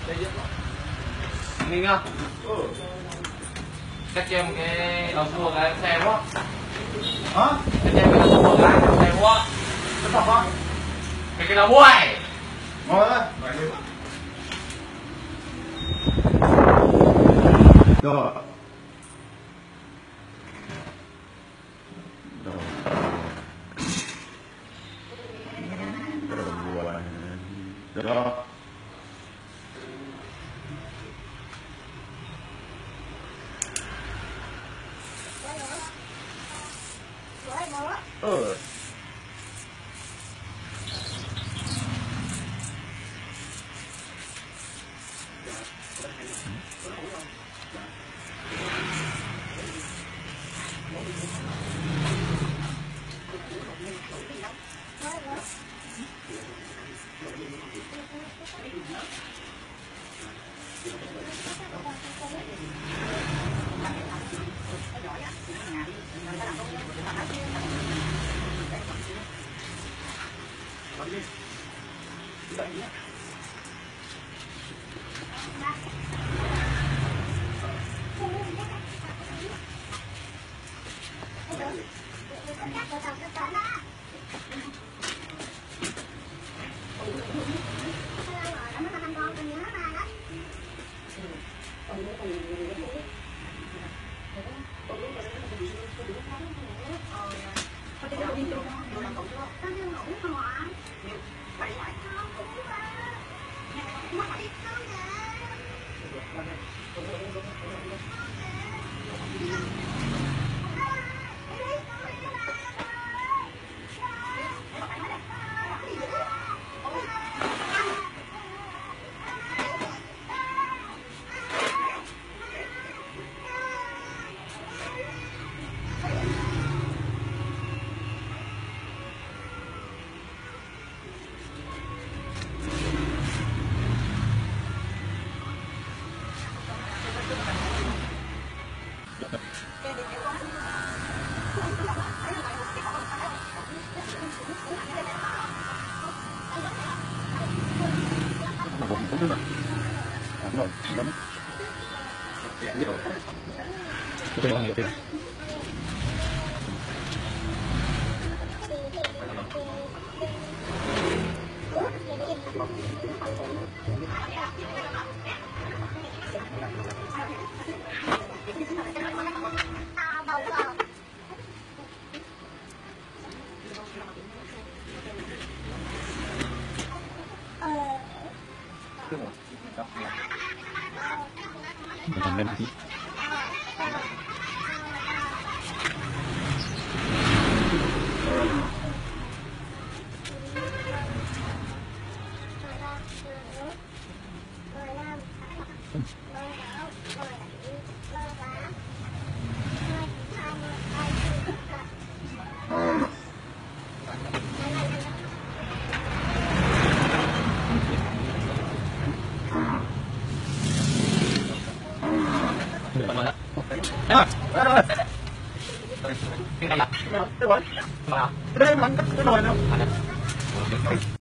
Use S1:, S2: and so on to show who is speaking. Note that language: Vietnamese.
S1: Mình không? Cách cho em cái đầu xua cái xe quá.
S2: Hả?
S1: Cách cho em cái đầu xua cái xe quá.
S2: Cái tập á?
S1: Cái đầu quay.
S2: Ngồi đây. Rồi. Rồi. Ừ. Mình lên tí. Cái này là cái nồi. Cái đây mình cái nồi nào.